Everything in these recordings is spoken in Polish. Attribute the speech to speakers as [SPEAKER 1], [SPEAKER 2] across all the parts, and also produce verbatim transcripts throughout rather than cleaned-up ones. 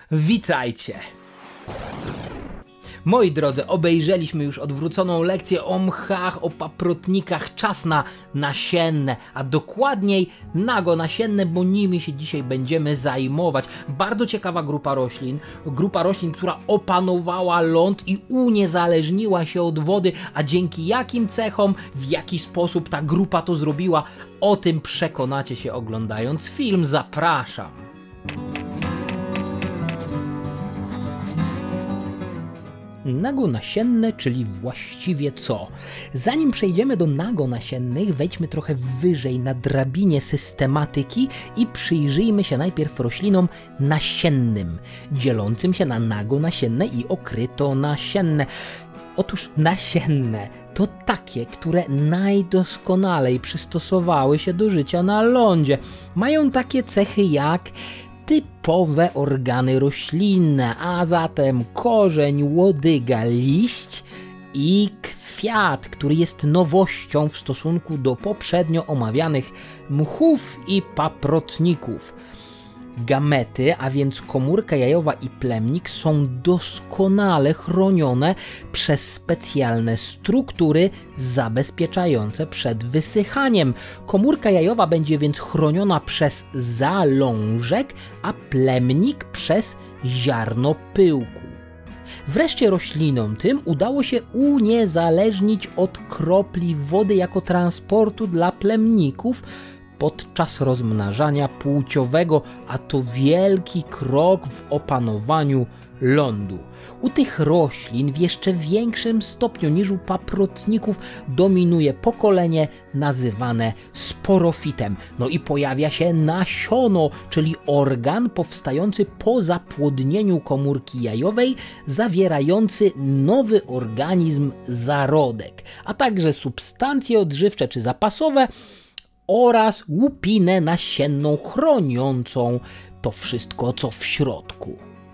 [SPEAKER 1] Witajcie! Moi drodzy, obejrzeliśmy już odwróconą lekcję o mchach, o paprotnikach. Czas na nasienne, a dokładniej nagonasienne, bo nimi się dzisiaj będziemy zajmować. Bardzo ciekawa grupa roślin, grupa roślin, która opanowała ląd i uniezależniła się od wody, a dzięki jakim cechom, w jaki sposób ta grupa to zrobiła, o tym przekonacie się oglądając film. Zapraszam! Nagonasienne, czyli właściwie co? Zanim przejdziemy do nagonasiennych, wejdźmy trochę wyżej na drabinie systematyki i przyjrzyjmy się najpierw roślinom nasiennym, dzielącym się na nagonasienne i okrytonasienne. Otóż nasienne to takie, które najdoskonalej przystosowały się do życia na lądzie. Mają takie cechy jak typowe organy roślinne, a zatem korzeń, łodyga, liść i kwiat, który jest nowością w stosunku do poprzednio omawianych mchów i paprotników. Gamety, a więc komórka jajowa i plemnik, są doskonale chronione przez specjalne struktury zabezpieczające przed wysychaniem. Komórka jajowa będzie więc chroniona przez zalążek, a plemnik przez ziarno pyłku. Wreszcie roślinom tym udało się uniezależnić od kropli wody jako transportu dla plemników podczas rozmnażania płciowego, a to wielki krok w opanowaniu lądu. U tych roślin w jeszcze większym stopniu niż u paprotników dominuje pokolenie nazywane sporofitem. No i pojawia się nasiono, czyli organ powstający po zapłodnieniu komórki jajowej, zawierający nowy organizm zarodek, a także substancje odżywcze czy zapasowe, oraz łupinę nasienną chroniącą to wszystko, co w środku.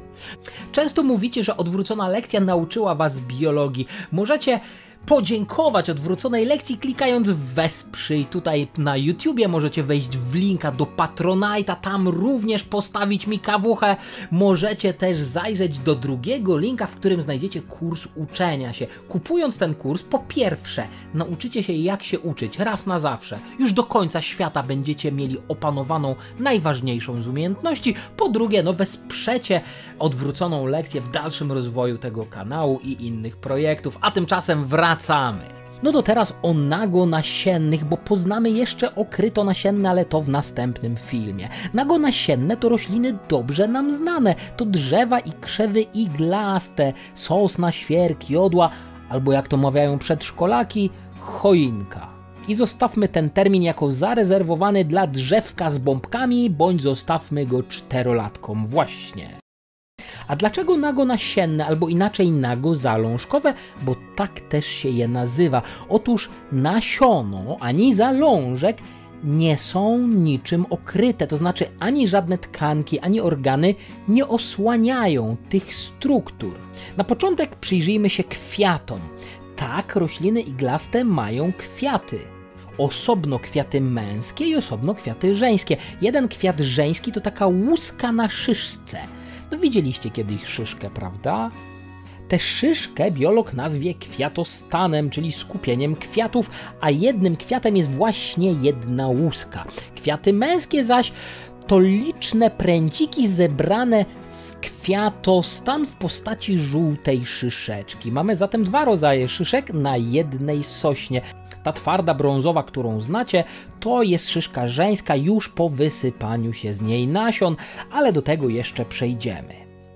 [SPEAKER 1] Często mówicie, że odwrócona lekcja nauczyła was biologii. Możecie podziękować odwróconej lekcji klikając w wesprzyj. Tutaj na YouTubie możecie wejść w linka do Patronite'a, tam również postawić mi kawuchę. Możecie też zajrzeć do drugiego linka, w którym znajdziecie kurs uczenia się. Kupując ten kurs, po pierwsze nauczycie się, jak się uczyć raz na zawsze. Już do końca świata będziecie mieli opanowaną najważniejszą z umiejętności. Po drugie, no wesprzecie odwróconą lekcję w dalszym rozwoju tego kanału i innych projektów. A tymczasem wracamy. No to teraz o nagonasiennych, bo poznamy jeszcze okrytonasienne, ale to w następnym filmie. Nagonasienne to rośliny dobrze nam znane. To drzewa i krzewy iglaste, sosna, świerk, jodła, albo jak to mawiają przedszkolaki, choinka. I zostawmy ten termin jako zarezerwowany dla drzewka z bombkami, bądź zostawmy go czterolatkom właśnie. A dlaczego nagonasienne, albo inaczej nagozalążkowe? Bo tak też się je nazywa. Otóż nasiono ani zalążek nie są niczym okryte, to znaczy ani żadne tkanki, ani organy nie osłaniają tych struktur. Na początek przyjrzyjmy się kwiatom. Tak, rośliny iglaste mają kwiaty. Osobno kwiaty męskie i osobno kwiaty żeńskie. Jeden kwiat żeński to taka łuska na szyszce. No widzieliście kiedyś szyszkę, prawda? Tę szyszkę biolog nazwie kwiatostanem, czyli skupieniem kwiatów, a jednym kwiatem jest właśnie jedna łuska. Kwiaty męskie zaś to liczne pręciki zebrane w kwiatostan w postaci żółtej szyszeczki. Mamy zatem dwa rodzaje szyszek na jednej sośnie. Ta twarda brązowa, którą znacie, to jest szyszka żeńska już po wysypaniu się z niej nasion, ale do tego jeszcze przejdziemy.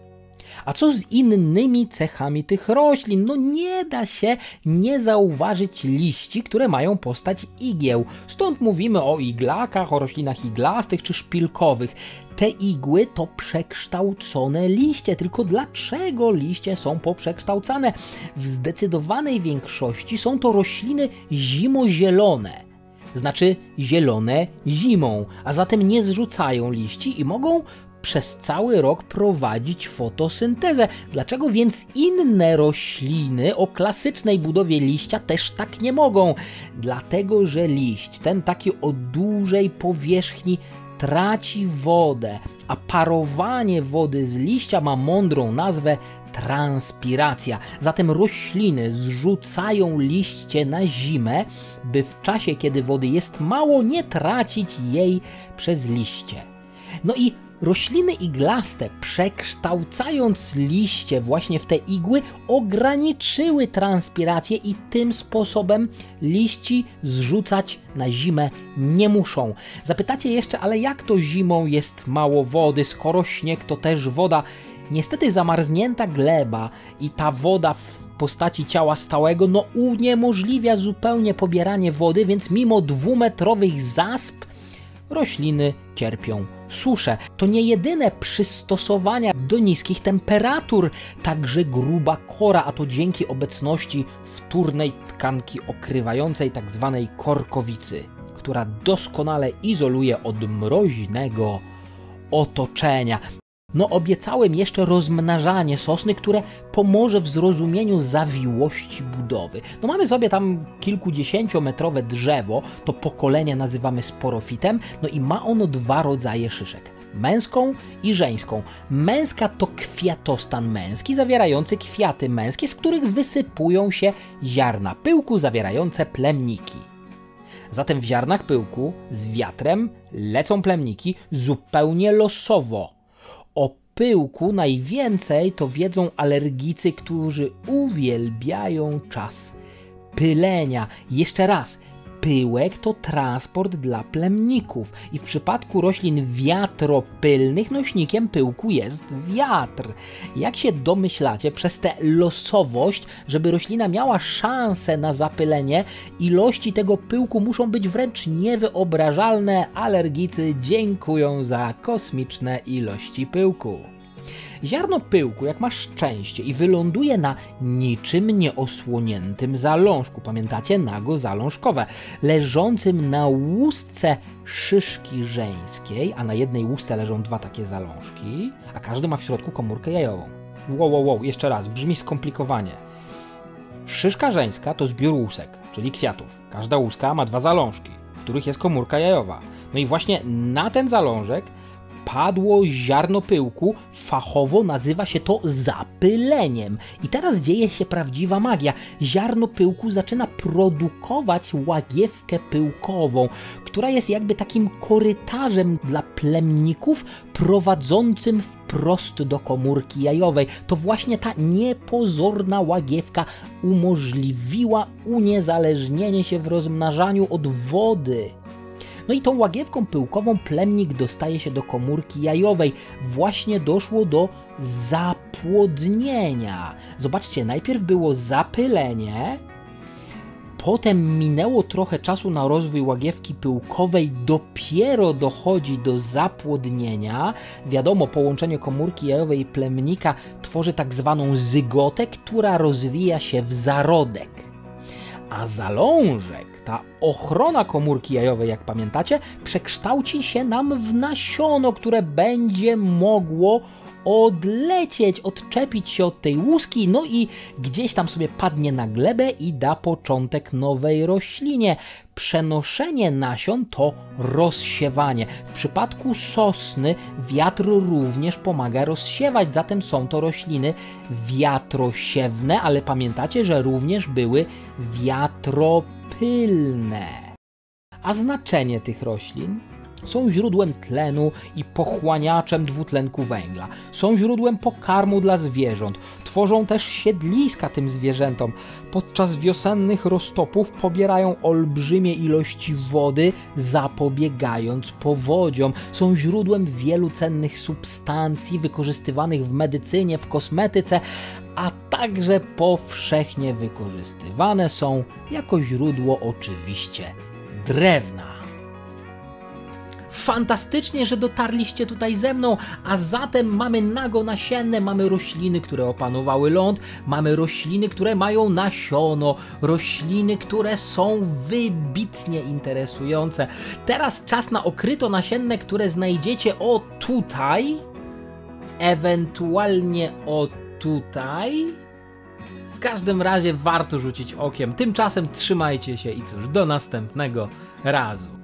[SPEAKER 1] A co z innymi cechami tych roślin? No nie da się nie zauważyć liści, które mają postać igieł. Stąd mówimy o iglakach, o roślinach iglastych czy szpilkowych. Te igły to przekształcone liście. Tylko dlaczego liście są poprzekształcane? W zdecydowanej większości są to rośliny zimozielone. Znaczy zielone zimą, a zatem nie zrzucają liści i mogą przez cały rok prowadzić fotosyntezę. Dlaczego więc inne rośliny o klasycznej budowie liścia też tak nie mogą? Dlatego, że liść, ten taki o dużej powierzchni, traci wodę, a parowanie wody z liścia ma mądrą nazwę transpiracja. Zatem rośliny zrzucają liście na zimę, by w czasie, kiedy wody jest mało, nie tracić jej przez liście. No i rośliny iglaste, przekształcając liście właśnie w te igły, ograniczyły transpirację i tym sposobem liści zrzucać na zimę nie muszą. Zapytacie jeszcze, ale jak to zimą jest mało wody, skoro śnieg to też woda? Niestety zamarznięta gleba i ta woda w postaci ciała stałego no uniemożliwia zupełnie pobieranie wody, więc mimo dwumetrowych zasp rośliny cierpią suszę. To nie jedyne przystosowania do niskich temperatur, także gruba kora, a to dzięki obecności wtórnej tkanki okrywającej tzw. korkowicy, która doskonale izoluje od mroźnego otoczenia. No obiecałem jeszcze rozmnażanie sosny, które pomoże w zrozumieniu zawiłości budowy. No mamy sobie tam kilkudziesięciometrowe drzewo, to pokolenie nazywamy sporofitem, no i ma ono dwa rodzaje szyszek. Męską i żeńską. Męska to kwiatostan męski zawierający kwiaty męskie, z których wysypują się ziarna pyłku zawierające plemniki. Zatem w ziarnach pyłku z wiatrem lecą plemniki zupełnie losowo. O pyłku najwięcej to wiedzą alergicy, którzy uwielbiają czas pylenia. Jeszcze raz, pyłek to transport dla plemników i w przypadku roślin wiatropylnych nośnikiem pyłku jest wiatr. Jak się domyślacie, przez tę losowość, żeby roślina miała szansę na zapylenie, ilości tego pyłku muszą być wręcz niewyobrażalne. Alergicy dziękują za kosmiczne ilości pyłku. Ziarno pyłku, jak ma szczęście i wyląduje na niczym nieosłoniętym zalążku, pamiętacie, nago-zalążkowe, leżącym na łusce szyszki żeńskiej, a na jednej łusce leżą dwa takie zalążki, a każdy ma w środku komórkę jajową. Wow, wow, wow, jeszcze raz, brzmi skomplikowanie. Szyszka żeńska to zbiór łusek, czyli kwiatów. Każda łuska ma dwa zalążki, w których jest komórka jajowa. No i właśnie na ten zalążek padło ziarno pyłku, fachowo nazywa się to zapyleniem. I teraz dzieje się prawdziwa magia. Ziarno pyłku zaczyna produkować łagiewkę pyłkową, która jest jakby takim korytarzem dla plemników prowadzącym wprost do komórki jajowej. To właśnie ta niepozorna łagiewka umożliwiła uniezależnienie się w rozmnażaniu od wody. No i tą łagiewką pyłkową plemnik dostaje się do komórki jajowej. Właśnie doszło do zapłodnienia. Zobaczcie, najpierw było zapylenie, potem minęło trochę czasu na rozwój łagiewki pyłkowej, dopiero dochodzi do zapłodnienia. Wiadomo, połączenie komórki jajowej i plemnika tworzy tak zwaną zygotę, która rozwija się w zarodek. A zalążek, ta ochrona komórki jajowej, jak pamiętacie, przekształci się nam w nasiono, które będzie mogło odlecieć, odczepić się od tej łuski, no i gdzieś tam sobie padnie na glebę i da początek nowej roślinie. Przenoszenie nasion to rozsiewanie. W przypadku sosny wiatr również pomaga rozsiewać, zatem są to rośliny wiatrosiewne, ale pamiętacie, że również były wiatropylne. A znaczenie tych roślin? Są źródłem tlenu i pochłaniaczem dwutlenku węgla. Są źródłem pokarmu dla zwierząt. Tworzą też siedliska tym zwierzętom. Podczas wiosennych roztopów pobierają olbrzymie ilości wody, zapobiegając powodziom. Są źródłem wielu cennych substancji wykorzystywanych w medycynie, w kosmetyce, a także powszechnie wykorzystywane są jako źródło oczywiście drewna. Fantastycznie, że dotarliście tutaj ze mną, a zatem mamy nago nasienne, mamy rośliny, które opanowały ląd, mamy rośliny, które mają nasiono, rośliny, które są wybitnie interesujące. Teraz czas na okryto nasienne, które znajdziecie o tutaj, ewentualnie o tutaj. W każdym razie warto rzucić okiem. Tymczasem trzymajcie się i cóż, do następnego razu.